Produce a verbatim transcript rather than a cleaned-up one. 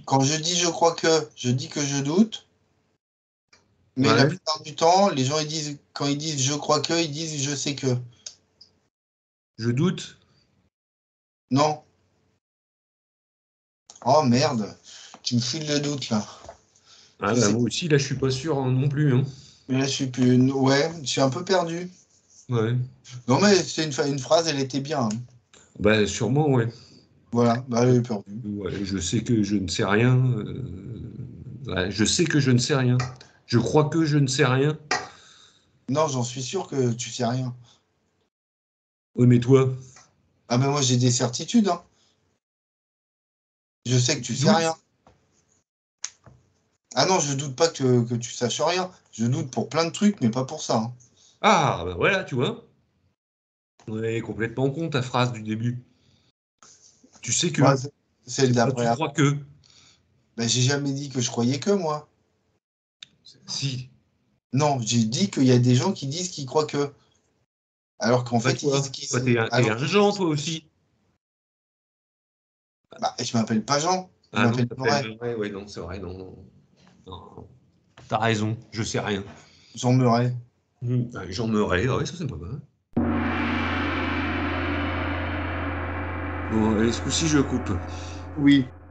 Quand je dis je crois que, je dis que je doute. Mais la Ouais. plupart du temps, les gens ils disent, quand ils disent je crois que, ils disent je sais que. Je doute. Non. Oh merde, tu me files le doute là. Ah Je bah sais. moi aussi, là, je suis pas sûr hein, non plus. Hein. Mais là je suis plus. Ouais, je suis un peu perdu. Ouais. Non mais c'est une, une phrase, elle était bien, hein. Bah sûrement, ouais. Voilà, bah elle est perdue. Ouais, je sais que je ne sais rien. euh, ouais, je sais que je ne sais rien. Je crois que je ne sais rien. Non, j'en suis sûr que tu sais rien. Oui, mais toi, Ah ben moi j'ai des certitudes, hein. Je sais que tu tu sais rien. doutes? Ah non, je doute pas que, que tu saches rien. Je doute pour plein de trucs, mais pas pour ça, hein. Ah, bah voilà, tu vois. Ouais, complètement con ta phrase du début. Tu sais Ouais, que. c'est- celle C'est pas tu d'après. crois que. Ben j'ai jamais dit que je croyais que moi. Si. Non, j'ai dit qu'il y a des gens qui disent qu'ils croient que. Alors qu'en Pas fait, ils disent toi. Toi, t'es qu'ils. un, t'es Alors un qu'ils Jean, disent. toi aussi. Bah, je m'appelle pas Jean, je Ah non, m'appelle Murray. t'appelles. Ouais, ouais, non, c'est vrai, non, non. Non. T'as raison, je sais rien. Jean Murray. Hmm, ah, Jean Meuret, ah ouais, ça c'est pas mal. Bon, allez, ce coup-ci, je coupe. Oui.